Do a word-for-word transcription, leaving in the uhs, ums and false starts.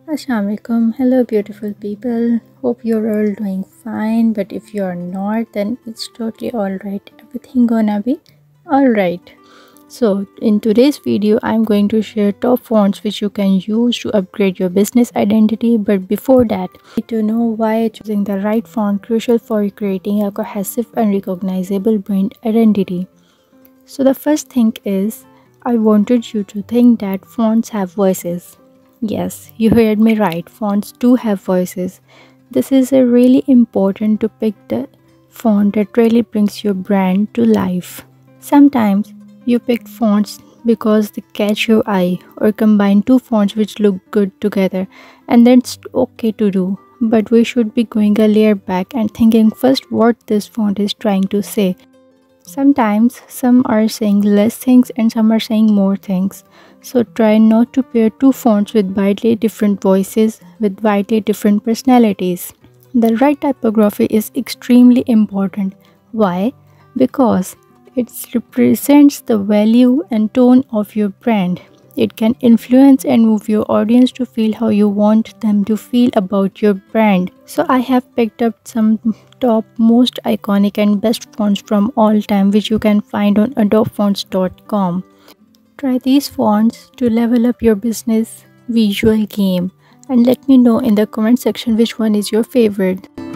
Assalamualaikum. Hello, beautiful people. Hope you're all doing fine. But if you're not, then it's totally alright. Everything gonna be alright. So, in today's video, I'm going to share top fonts which you can use to upgrade your business identity. But before that, you need to know why choosing the right font crucial for creating a cohesive and recognizable brand identity. So, the first thing is I wanted you to think that fonts have voices. Yes, you heard me right. Fonts do have voices. This is a really important to pick the font that really brings your brand to life. Sometimes you pick fonts because they catch your eye or combine two fonts which look good together, and that's okay to do. But we should be going a layer back and thinking first what this font is trying to say. Sometimes some are saying less things and some are saying more things. So try not to pair two fonts with widely different voices with widely different personalities. The right typography is extremely important. Why? Because it represents the value and tone of your brand. It can influence and move your audience to feel how you want them to feel about your brand. So I have picked up some top most iconic and best fonts from all time which you can find on adobe fonts dot com. Try these fonts to level up your business visual game and let me know in the comment section which one is your favorite.